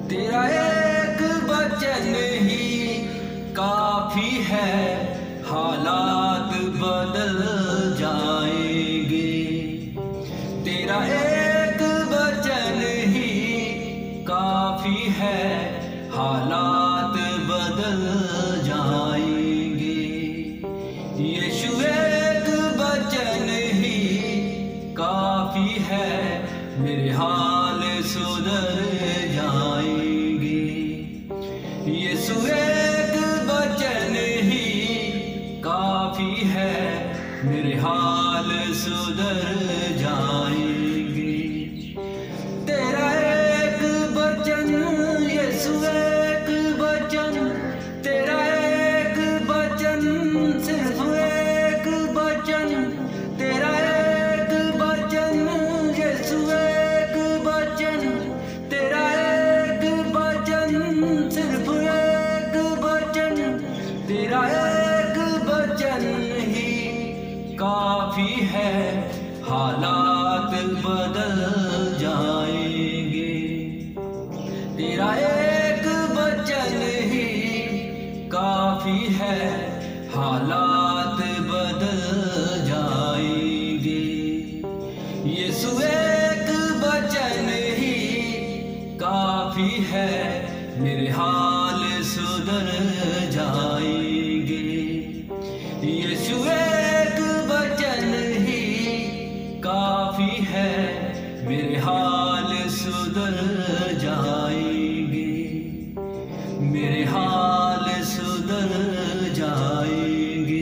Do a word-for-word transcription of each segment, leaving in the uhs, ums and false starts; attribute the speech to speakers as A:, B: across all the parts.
A: तेरा एक वचन ही काफी है, हालात बदल जाएंगे। तेरा एक वचन ही काफी है, हालात बदल जाएंगे। यीशु एक वचन ही काफी है, मेरे हाल सुधर जाएंगे। यीशु एक वचन ही काफी है, मेरे हाल सुधर जाएंगे। तेरा एक वचन यीशु एक वचन, तेरा एक वचन सिर्फ एक वचन, तेरा एक वचन यीशु एक वचन, तेरा एक वचन सिर्फ एक वचन, तेरा एक वचन ही काफी है, हालात बदल जाएंगे। तेरा एक वचन ही काफी है, हालात बदल जाएंगे। यीशु एक वचन ही काफी है, मेरे हाल सुधर जाएंगे। यीशु एक वचन ही काफी है, मेरे हाल सुधर जाएंगे। मेरे हाल सुधर जाएंगे।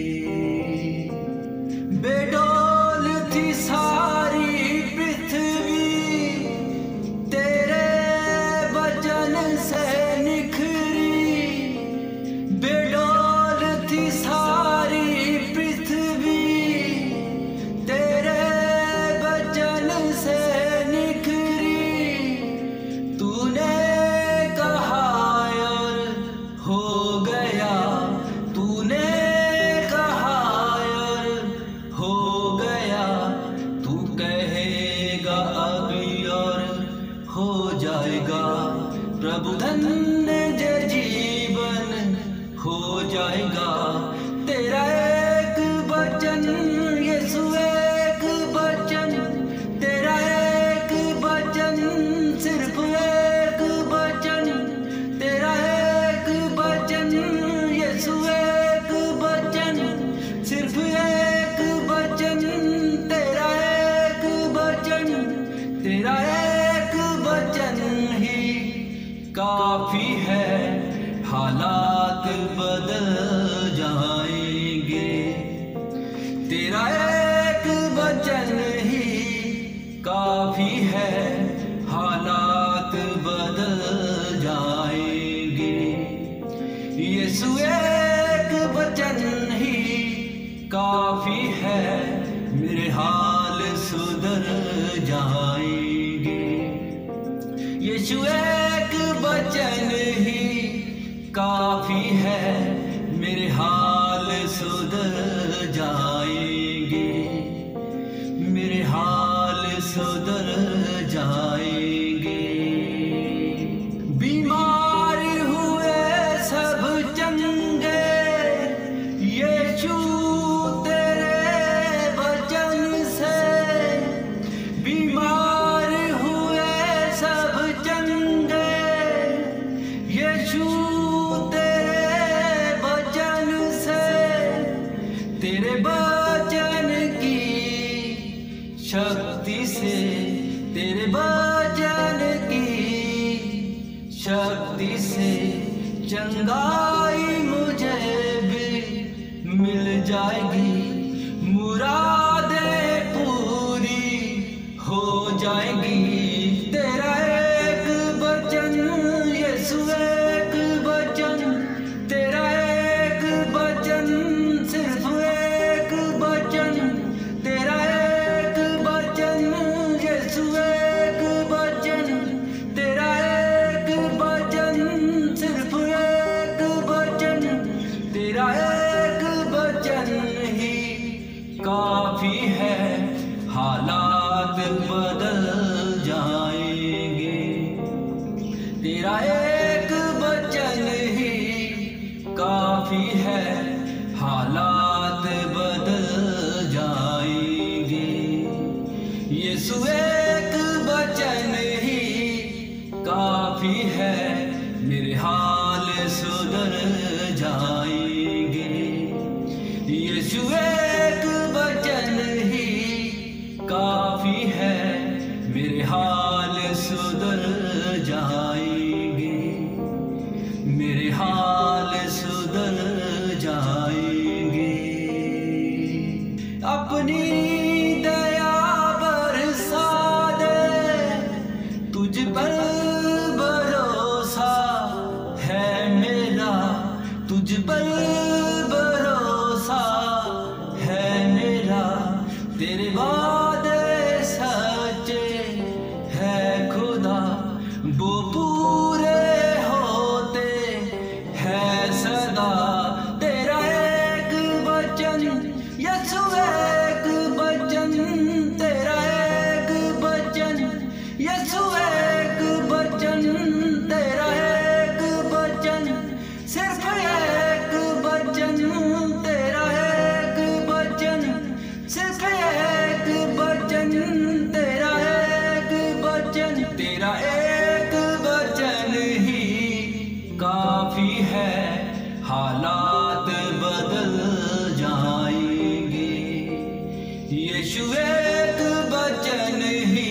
A: बेडौल थी सारी पृथ्वी, तेरे वचन से निखरी। बेडौल थी सारी पृथ्वी, तेरे वचन से निखरी। तूने कहा और हो गया, तूने कहा और हो गया। तू कहेगा अभी और हो जाएगा। प्रभु धन्य जय जीवन हो जाएगा। तेरा एक वचन यीशु एक वचन, तेरा एक वचन सिर्फ एक वचन, तेरा एक वचन यीशु एक वचन, सिर्फ एक वचन, तेरा एक वचन, तेरा एक वचन ही काफी है, हालात बदल जाएंगे। तेरा एक वचन ही काफी है, हालात बदल जाएंगे। यीशु एक वचन ही काफी है, मेरे हाल सुधर जाएंगे। यीशु एक वचन ही काफी है, मेरे हाल सुधर जाएंगे। मेरे हाल सुधर जाएंगे। बीमार हुए सब चंगे, यीशु तेरे वचन से। बीमार हुए सब चंगे, यीशु तेरे वचन से। तेरे वचन की शक्ति से, तेरे वचन की शक्ति से चंगाई मुझे भी मिल जाएगी। मुरादें पूरी हो जाएगी। तेरा एक वचन यीशु एक वचन, तेरा एक वचन सिर्फ एक वचन, तेरा एक वचन यीशु एक वचन, तेरा एक वचन सिर्फ एक वचन, तेरा एक वचन ही तेरा एक वचन ही काफी है, हालात बदल जाएंगे। यीशु एक वचन ही काफी है, मेरे हाल सुधर जाएंगे। यीशु एक वचन ही काफी है, मेरे हाल सुधर जाएंगे, मेरे हाल सुधर जाएंगे। अपनी दया बरसा दे, तुझ पर भरोसा है मेरा, तुझ पर भरोसा है मेरा। तेरे वादे सच्चे है खुदा, वो पूरे होते हैं सदा। तेरा एक वचन यीशु एक वचन, तेरा एक वचन यीशु एक वचन, तेरा एक वचन सिर्फ एक वचन, तेरा एक वचन सिर्फ एक वचन, तेरा एक वचन, तेरा एक वचन ही काफी है, हालात बदल जाएंगे। यीशु एक वचन ही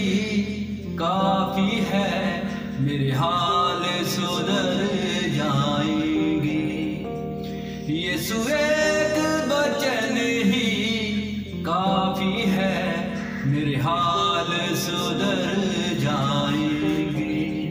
A: काफी है, मेरे हाल सुधर जाएंगे। यीशु एक वचन ही काफी है, मेरे हाल सुधर जाएंगे।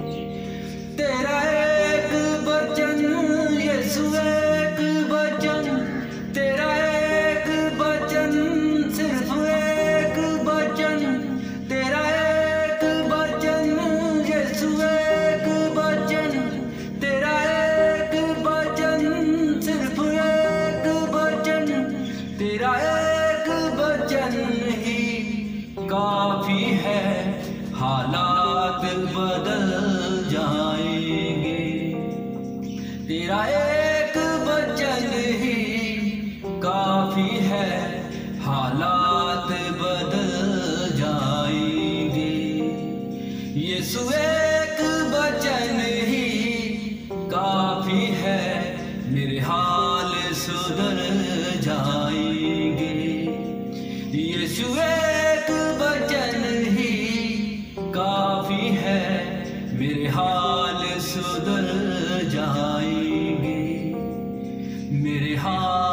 A: तेरा एक वचन यीशु एक वचन, तेरा एक वचन सिर्फ एक वचन, तेरा एक वचन यीशु एक वचन, तेरा एक वचन सिर्फ एक वचन, तेरा एक वचन ही काफी है, हालात बदल जाएंगे। तेरा एक वचन ही काफी है, हालात बदल जाएंगे। यीशु एक वचन ही काफी है, मेरे हाल सुधर जाएंगे। यीशु एक वचन ही काफी है, मेरे हाल सुधर जाएंगे, मेरे हाल